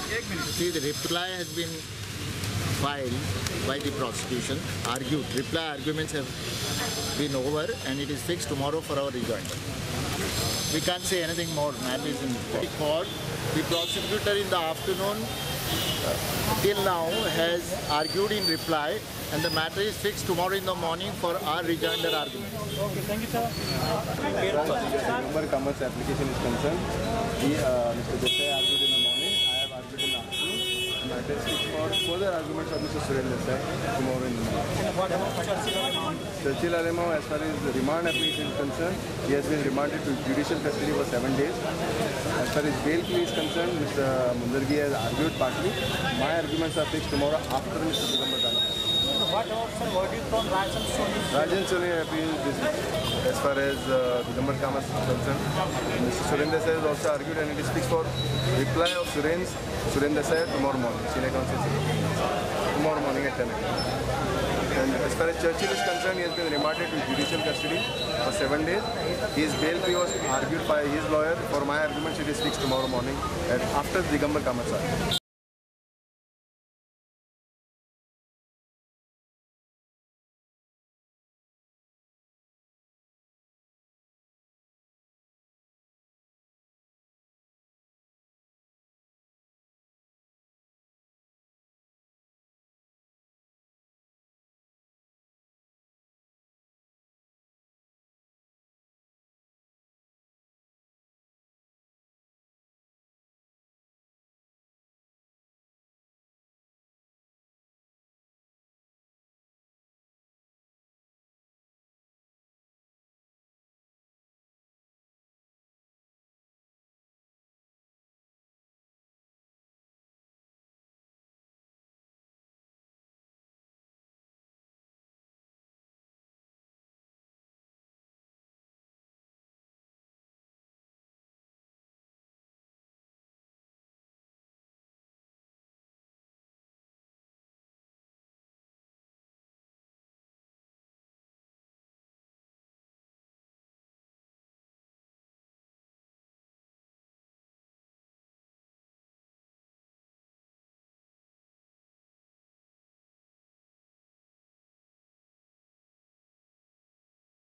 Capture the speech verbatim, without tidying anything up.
See, the reply has been filed by the prosecution, argued. Reply arguments have been over and it is fixed tomorrow for our rejoinder. We can't say anything more. Matter is in court. The prosecutor in the afternoon uh, till now has argued in reply, and the matter is fixed tomorrow in the morning for our rejoinder argument. Okay, thank you, sir. As far as the Digamber commerce application is concerned, he, uh, Mister Desai argued in the morning, I have argued in the afternoon. The matter is fixed for further arguments of Mister Suren Desai tomorrow in the morning. What about Churchill? Churchill Alemao, as far as the remand application is concerned, he has been remanded to judicial custody for seven days. As far as bail plea is concerned, Mister Mundargi has argued partly. My arguments are fixed tomorrow after Mister Digamber commerce. What about sir verdict from Rajan Soni? Rajan Soni appealed this week. As far as uh, Digamber commerce is concerned, Mister Suren Desai has also argued, and it is fixed for reply of Suren's Suren Desai tomorrow morning, senior counsel tomorrow morning at ten a m And as far as Churchill is concerned, he has been remanded to judicial custody for seven days. His bail plea was argued by his lawyer. For my arguments, it is fixed tomorrow morning and after Digamber commerce.